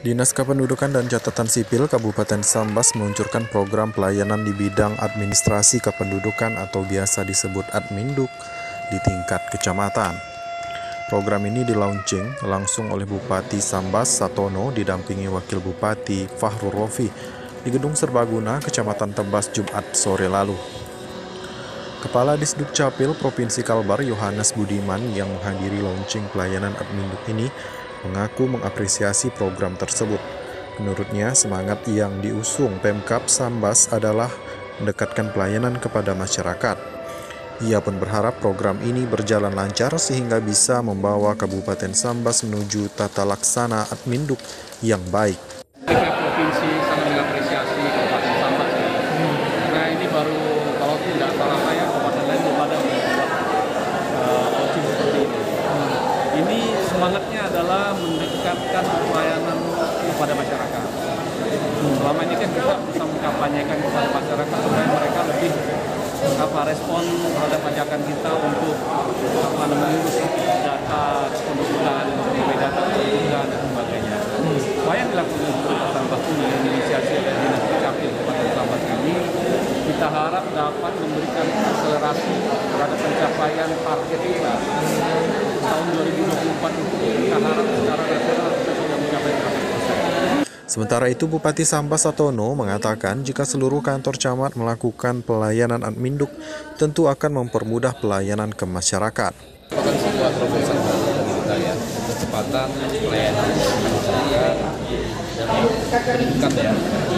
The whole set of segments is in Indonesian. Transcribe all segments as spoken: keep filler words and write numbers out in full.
Dinas Kependudukan dan Catatan Sipil Kabupaten Sambas meluncurkan program pelayanan di bidang administrasi kependudukan atau biasa disebut Adminduk di tingkat kecamatan. Program ini dilaunching langsung oleh Bupati Sambas Satono didampingi Wakil Bupati Fahrul Rofi di Gedung Serbaguna, Kecamatan Tebas, Jumat sore lalu. Kepala Disduk Capil Provinsi Kalbar Yohanes Budiman yang menghadiri launching pelayanan Adminduk ini mengaku mengapresiasi program tersebut. Menurutnya, semangat yang diusung Pemkab Sambas adalah mendekatkan pelayanan kepada masyarakat. Ia pun berharap program ini berjalan lancar sehingga bisa membawa Kabupaten Sambas menuju tata laksana Adminduk yang baik. Provinsi sangat mengapresiasi Kabupaten Sambas. Nah, ini baru kalau tidak salah saya kabupaten lain belum ada launching seperti ini. Ini semangatnya adalah mendekatkan pelayanan kepada masyarakat. Selama ini kan kita bisa mengkampanyekan kepada masyarakat supaya mereka lebih apa respon terhadap ajakan kita untuk apa mengurus data kependudukan, data kependudukan dan sebagainya. Apa yang dilakukan Kabupaten Sambas ini yang inisiasi oleh Dinas Dukcapil Kabupaten Sambas ini kita harap dapat memberikan akselerasi terhadap pencapaian target kita tahun dua ribu dua puluh empat itu. Kita harap secara nasional kita sudah mencapai seratus persen. Sementara itu, Bupati Sambas Satono mengatakan jika seluruh kantor camat melakukan pelayanan Adminduk, tentu akan mempermudah pelayanan ke masyarakat. Merupakan sebuah terobosan bagi kita ya, kecepatan pelayanan masyarakat dan pendidikan ya,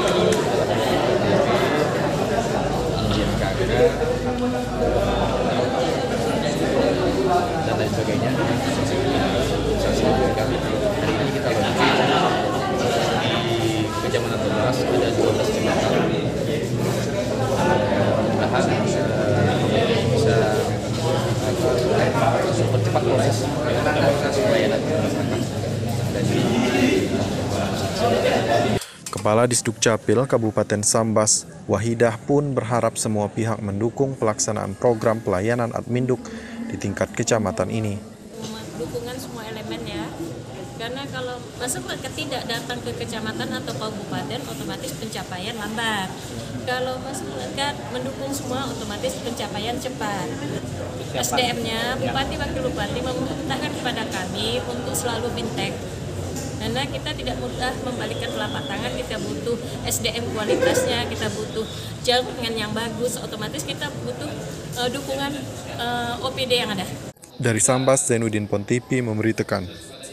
izin K K dan lain sebagainya. Hari ini kita launching di Kecamatan Tebas ada dua belas kecamatan. Mudah-mudahan bisa mempercepat proses pelayanan masyarakat. Kepala Disduk Capil Kabupaten Sambas, Wahidah pun berharap semua pihak mendukung pelaksanaan program pelayanan Adminduk di tingkat kecamatan ini. Dukungan semua elemen ya, karena kalau masuk ketidak datang ke kecamatan atau kabupaten otomatis pencapaian lambat. Kalau masyarakat mendukung semua otomatis pencapaian cepat. S D M-nya Bupati Wakil Bupati memerintahkan kepada kami untuk selalu bintek. Karena kita tidak mudah membalikkan telapak tangan, kita butuh S D M kualitasnya, kita butuh jaringan yang bagus, otomatis kita butuh uh, dukungan uh, O P D yang ada. Dari Sambas, Zainuddin Pontipi memberitakan.